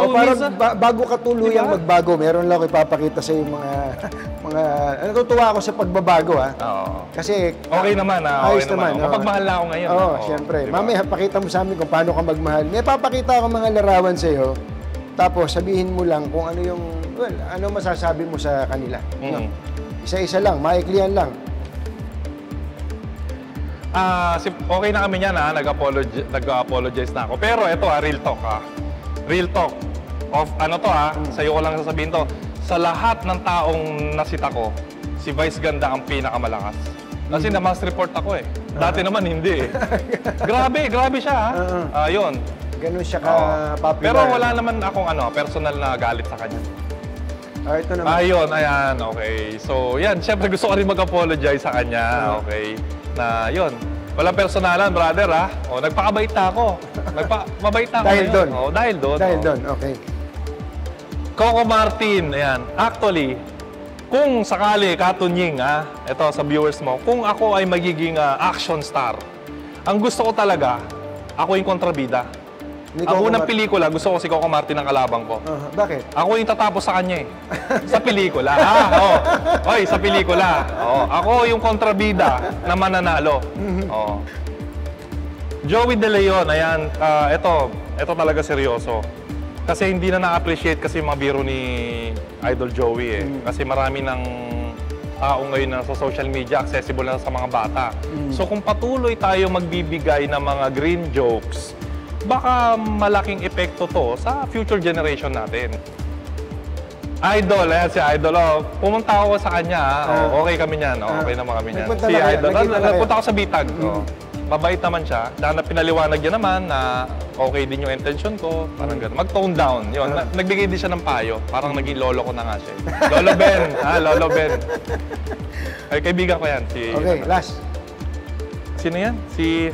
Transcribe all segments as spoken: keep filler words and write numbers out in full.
parang minsan, ba bago ka tuluyang diba? magbago, meron lang ako ipapakita sa yung mga, mga, natutuwa ako sa pagbabago, ha? Oo. Kasi, okay naman, ah, ayos okay naman. naman. Mapagmahal na ako ngayon. Oo, ah. siyempre. Diba? Mamaya, pakita mo sa amin kung paano ka magmahal. May papakita ako mga larawan sa'yo, tapos sabihin mo lang kung ano yung, well, ano masasabi mo sa kanila. Mm. No? Isa-isa lang, maiklian lang. Ah, si okay na kami niyan, ha. Nag-apologize, nag-apologize na ako. Pero ito, ha, real talk, ha. Real talk. Of ano to, ha. Mm. Sa'yo ko lang sasabihin to. Sa lahat ng taong nasita ko, si Vice Ganda ang pinakamalakas. Kasi mm. na-mass report ako, eh. Dati uh -huh. naman hindi, eh. Grabe, grabe siya, ha. Uh -huh. uh, yun. Ganun siya ka-popular. Uh, pero wala naman akong ano, personal na galit sa kanya. Ah, ito naman. Ayun, ayan, okay. So, yan, syempre gusto ko rin mag-apologize sa kanya, okay. Na, yun, walang personalan, brother, ha. O, nagpakabait na ako. Nagpa mabait na ako. Dahil doon? O, dahil doon. Dahil o. doon, okay. Coco Martin, ayan. Actually, kung sakali, Katunying, ha, ito sa viewers mo, kung ako ay magiging uh, action star, ang gusto ko talaga, ako yung kontrabida. Ang unang pelikula, gusto ko si Coco Martin ang kalabang ko. Uh, bakit? Ako yung tatapos sa kanya, eh. Sa pelikula. Ah, oo. Oy, sa pelikula. Oo. Ako yung kontrabida na mananalo. Oo. Joey De Leon, ayan. Uh, ito, ito talaga seryoso. Kasi hindi na na-appreciate kasi yung mga biro ni Idol Joey, eh. Kasi marami ng tao ngayon na sa social media, accessible na sa mga bata. So kung patuloy tayo magbibigay ng mga green jokes, baka malaking epekto to sa future generation natin. Idol, ayan si Idol. Oh, pumunta ako sa kanya. Oh, okay kami niyan. Oh, okay naman kami niyan. Si Idol. Nagpunta ako sa Bitag. Oh, mabait naman siya. Dahil pinaliwanag niya naman na okay din yung intention ko. Parang gano'n. Mag-tone down. Yun. Nagbigay din siya ng payo. Parang naging lolo ko na nga siya. Lolo Ben. Ha, Lolo Ben. Ay, kaibigan ko yan. Si, okay, last. Sino yan? Si...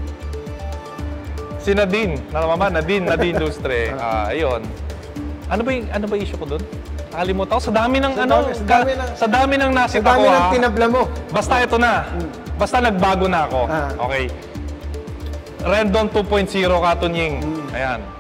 Si Nadine, naman Nadine, Nadine Lustre. Ah, uh, ayun. Ano ba yung ano ba issue ko doon? Nakalimutan ko sa dami ng sa ano, dami, sa dami ng sa dami ng nasita ko. Sa dami ng tinabla mo. Basta ito na. Basta nagbago na ako. Ah. Okay. Rendon two point oh Katunying. Hmm. Ayan.